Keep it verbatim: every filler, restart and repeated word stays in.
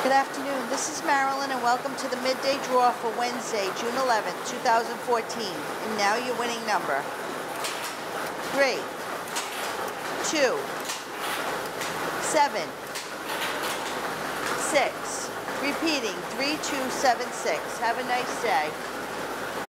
Good afternoon, this is Marilyn and welcome to the Midday Draw for Wednesday, June eleventh, two thousand fourteen. And now your winning number. three, two, seven, six. Repeating, three two seven six. Have a nice day.